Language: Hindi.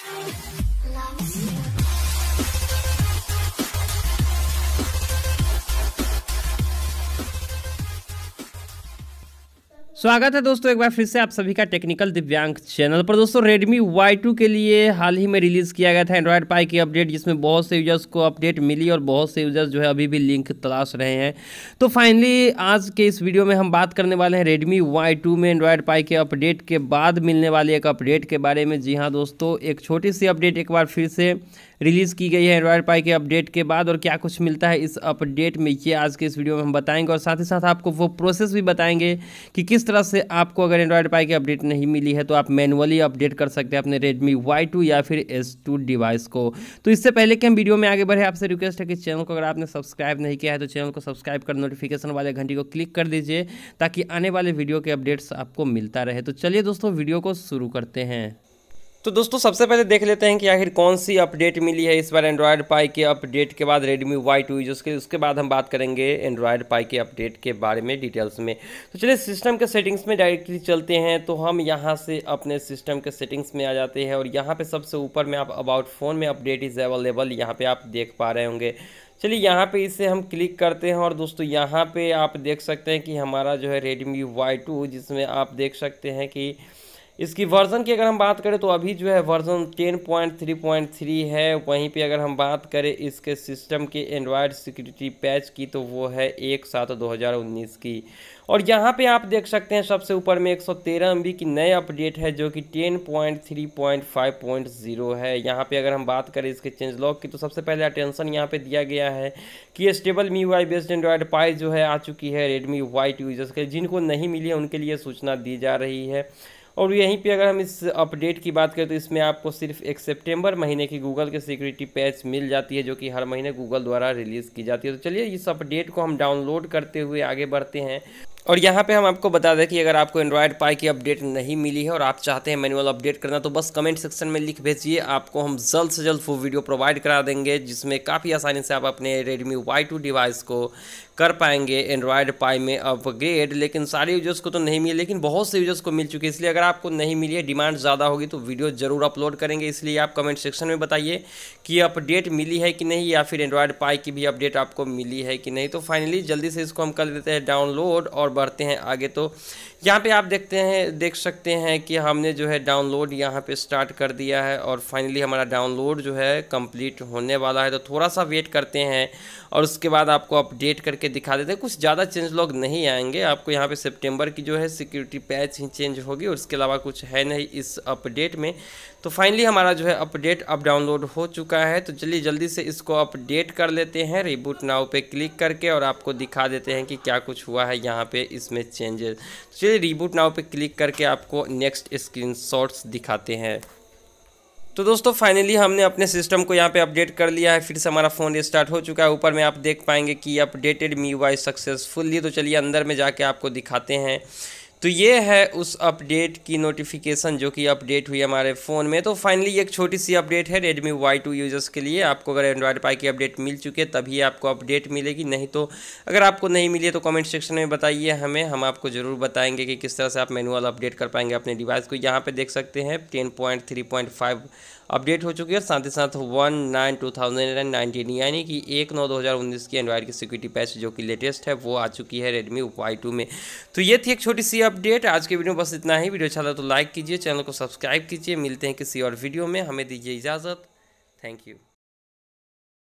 स्वागत है दोस्तों एक बार फिर से आप सभी का टेक्निकल दिव्यांग चैनल पर। दोस्तों Redmi Y2 के लिए हाल ही में रिलीज़ किया गया था एंड्रॉयड पाई की अपडेट, जिसमें बहुत से यूजर्स को अपडेट मिली और बहुत से यूजर्स जो है अभी भी लिंक तलाश रहे हैं। तो फाइनली आज के इस वीडियो में हम बात करने वाले हैं Redmi Y2 में एंड्रॉयड पाई के अपडेट के बाद मिलने वाले एक अपडेट के बारे में। जी हाँ दोस्तों, एक छोटी सी अपडेट एक बार फिर से रिलीज़ की गई है एंड्रॉयड पाई के अपडेट के बाद, और क्या कुछ मिलता है इस अपडेट में ये आज के इस वीडियो में हम बताएंगे। और साथ ही साथ आपको वो प्रोसेस भी बताएंगे कि किस तरह से आपको अगर एंड्रॉयड पाई की अपडेट नहीं मिली है तो आप मैनुअली अपडेट कर सकते हैं अपने Redmi Y2 या फिर S2 डिवाइस को। तो इससे पहले कि हम वीडियो में आगे बढ़े, आपसे रिक्वेस्ट है कि चैनल को अगर आपने सब्सक्राइब नहीं किया है तो चैनल को सब्सक्राइब कर नोटिफिकेशन वाले घंटी को क्लिक कर दीजिए, ताकि आने वाले वीडियो के अपडेट्स आपको मिलता रहे। तो चलिए दोस्तों वीडियो को शुरू करते हैं। तो दोस्तों सबसे पहले देख लेते हैं कि आखिर कौन सी अपडेट मिली है इस बार एंड्रॉयड पाई के अपडेट के बाद Redmi Y2 यूजर्स के। उसके बाद हम बात करेंगे एंड्रॉयड पाई के अपडेट के बारे में डिटेल्स में। तो चलिए सिस्टम के सेटिंग्स में डायरेक्टली चलते हैं। तो हम यहाँ से अपने सिस्टम के सेटिंग्स में आ जाते हैं और यहाँ पे सबसे ऊपर में आप अबाउट फ़ोन में अपडेट इज़ अवेलेबल यहाँ पर आप देख पा रहे होंगे। चलिए यहाँ पे इसे हम क्लिक करते हैं और दोस्तों यहाँ पे आप देख सकते हैं कि हमारा जो है Redmi Y2, जिसमें आप देख सकते हैं कि इसकी वर्ज़न की अगर हम बात करें तो अभी जो है वर्ज़न 10.3.3 है। वहीं पे अगर हम बात करें इसके सिस्टम के एंड्रॉयड सिक्योरिटी पैच की तो वो है 1/7/2019 की। और यहाँ पे आप देख सकते हैं सबसे ऊपर में 113 MB की नई अपडेट है जो कि 10.3.5.0 है। यहाँ पे अगर हम बात करें इसके चेंज लॉग की तो सबसे पहले अटेंशन यहाँ पे दिया गया है कि stable MIUI based Android pie जो है आ चुकी है Redmi Y2 यूजर्स के। जिनको नहीं मिली है उनके लिए सूचना दी जा रही है। और यहीं पे अगर हम इस अपडेट की बात करें तो इसमें आपको सिर्फ एक सितंबर महीने की गूगल के सिक्योरिटी पैच मिल जाती है, जो कि हर महीने गूगल द्वारा रिलीज़ की जाती है। तो चलिए इस अपडेट को हम डाउनलोड करते हुए आगे बढ़ते हैं। और यहाँ पे हम आपको बता दें कि अगर आपको एंड्रॉयड पाई की अपडेट नहीं मिली है और आप चाहते हैं मैनुअल अपडेट करना, तो बस कमेंट सेक्शन में लिख भेजिए, आपको हम जल्द से जल्द वो वीडियो प्रोवाइड करा देंगे, जिसमें काफ़ी आसानी से आप अपने Redmi Y2 डिवाइस को कर पाएंगे एंड्रॉयड पाई में अपग्रेड। लेकिन सारे यूजर्स को तो नहीं मिली, लेकिन बहुत से यूजर्स को मिल चुकी है। इसलिए अगर आपको नहीं मिली है, डिमांड ज़्यादा होगी तो वीडियो ज़रूर अपलोड करेंगे। इसलिए आप कमेंट सेक्शन में बताइए कि अपडेट मिली है कि नहीं, या फिर एंड्रॉयड पाई की भी अपडेट आपको मिली है कि नहीं। तो फाइनली जल्दी से इसको हम कर देते हैं डाउनलोड और बढ़ते हैं आगे। तो यहाँ पे आप देख सकते हैं कि हमने जो है डाउनलोड यहाँ पे स्टार्ट कर दिया है और फाइनली हमारा डाउनलोड जो है कंप्लीट होने वाला है। तो थोड़ा सा वेट करते हैं और उसके बाद आपको अपडेट करके दिखा देते हैं। कुछ ज़्यादा चेंज लॉग नहीं आएंगे, आपको यहाँ पे सितंबर की जो है सिक्योरिटी पैच ही चेंज होगी और उसके अलावा कुछ है नहीं इस अपडेट में। तो फाइनली हमारा जो है अपडेट अब डाउनलोड हो चुका है। तो चलिए जल्दी से इसको अपडेट कर लेते हैं रिबूट नाउ पे क्लिक करके, और आपको दिखा देते हैं कि क्या कुछ हुआ है यहाँ पे इसमें चेंजेस। तो चलिए रिबूट नाउ पे क्लिक करके आपको नेक्स्ट स्क्रीनशॉट्स दिखाते हैं। तो दोस्तों फाइनली हमने अपने सिस्टम को यहाँ पे अपडेट कर लिया है, फिर से हमारा फ़ोन रिस्टार्ट हो चुका है। ऊपर में आप देख पाएंगे कि अपडेटेड MIUI सक्सेसफुली। तो चलिए अंदर में जाके आपको दिखाते हैं। तो ये है उस अपडेट की नोटिफिकेशन जो कि अपडेट हुई हमारे फ़ोन में। तो फाइनली एक छोटी सी अपडेट है Redmi Y2 यूजर्स के लिए। आपको अगर एंड्रॉयड पाई की अपडेट मिल चुकी है तभी आपको अपडेट मिलेगी, नहीं तो अगर आपको नहीं मिली है तो कमेंट सेक्शन में बताइए हमें, हम आपको ज़रूर बताएंगे कि किस तरह से आप मैनुअल अपडेट कर पाएंगे अपने डिवाइस को। यहाँ पर देख सकते हैं 10.3.5 अपडेट हो चुकी है, साथ ही साथ 19/2019 यानी कि 1/9/2019 की एंड्रॉयड की सिक्योरिटी पैच जो कि लेटेस्ट है वो आ चुकी है Redmi Y2 में। तो ये थी एक छोटी सी अपडेट। आज के वीडियो में बस इतना ही। वीडियो अच्छा लगा तो लाइक कीजिए, चैनल को सब्सक्राइब कीजिए। मिलते हैं किसी और वीडियो में, हमें दीजिए इजाज़त। Thank you.